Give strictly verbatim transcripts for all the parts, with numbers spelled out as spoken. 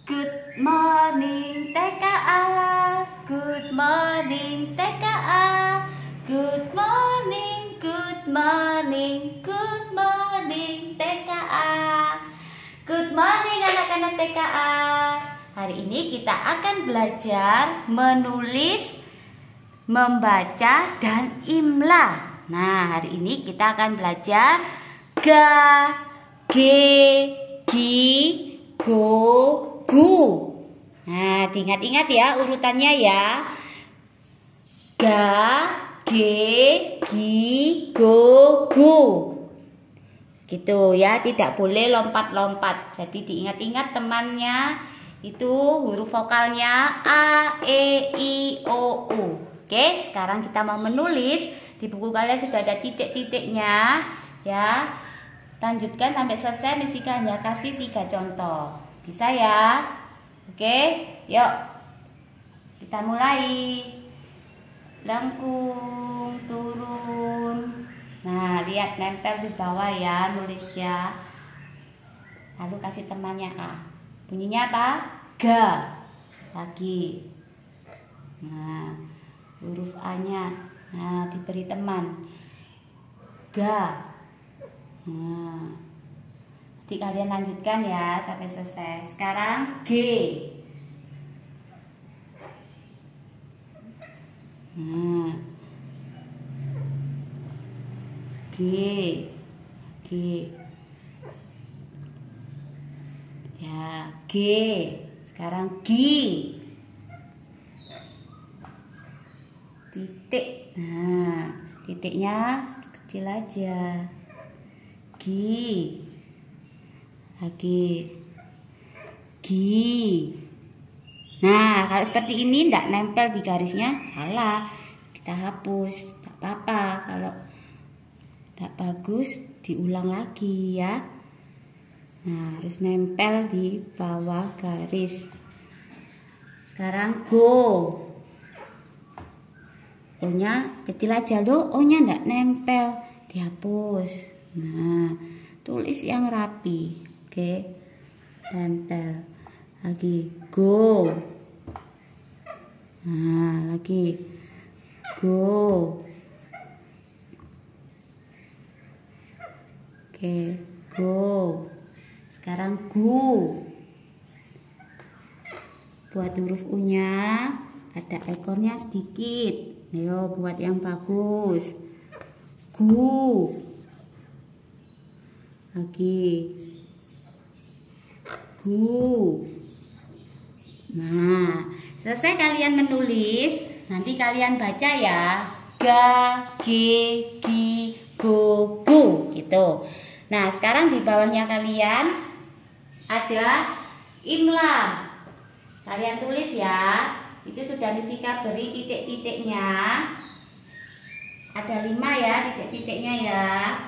Good morning T K A. Good morning T K A. Good morning, good morning, good morning T K A. Good morning anak-anak T K A. Hari ini kita akan belajar menulis, membaca, dan imla. Nah, hari ini kita akan belajar ga, ge, gi, go, gu. Nah, diingat-ingat ya urutannya ya. Ga, ge, gi, go, gu. Gitu ya, tidak boleh lompat-lompat. Jadi diingat-ingat temannya itu huruf vokalnya A, E, I, O, U. Oke, sekarang kita mau menulis. Di buku kalian sudah ada titik-titiknya ya. Lanjutkan sampai selesai. Miss Vika hanya kasih tiga contoh. Bisa ya? Oke, yuk kita mulai. Lengkung, turun. Nah, lihat nempel di bawah ya nulisnya. Lalu kasih temannya A. Bunyinya apa? Ga. Lagi. Nah, huruf A-nya. Nah, diberi teman. Ga. Nah, nanti kalian lanjutkan ya sampai selesai. Sekarang G. Nah, G, G, ya G. Sekarang G, titik. Nah, titiknya kecil aja. G, lagi, G. Nah, kalau seperti ini tidak nempel di garisnya, salah. Kita hapus, tak apa-apa. Kalau tak bagus, diulang lagi ya. Nah, harus nempel di bawah garis. Sekarang go. O-nya kecil aja loh, O-nya tidak nempel, dihapus. Nah, tulis yang rapi. Oke, nempel. Lagi go. Nah, lagi go. Oke, go. Sekarang gu. Buat huruf U-nya ada ekornya sedikit. Ayo buat yang bagus. Gu. Lagi gu. Nah, selesai kalian menulis, nanti kalian baca ya. Ga, ge, gi, go, gu. Gitu. Nah, sekarang di bawahnya kalian ada imla. Kalian tulis ya. Itu sudah Miss Vika beri titik-titiknya. Ada lima ya titik-titiknya ya.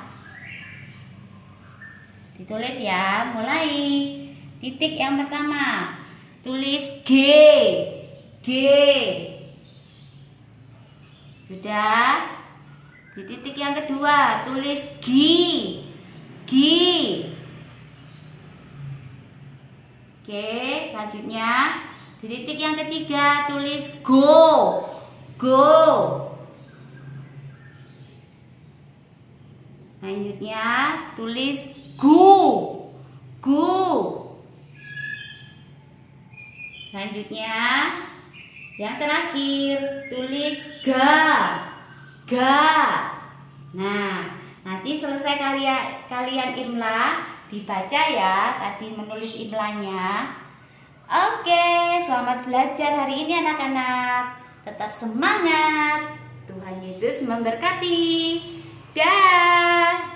Ditulis ya. Mulai. Titik yang pertama. Tulis G. G. Sudah. Di titik yang kedua tulis G. G. Oke, selanjutnya di titik yang ketiga tulis go. Go. Selanjutnya tulis gu. Gu. Selanjutnya yang terakhir tulis ga. Ga. Nah, nanti selesai kalian kalian imla, dibaca ya tadi menulis imlanya. Oke, selamat belajar hari ini anak-anak. Tetap semangat. Tuhan Yesus memberkati. Dah.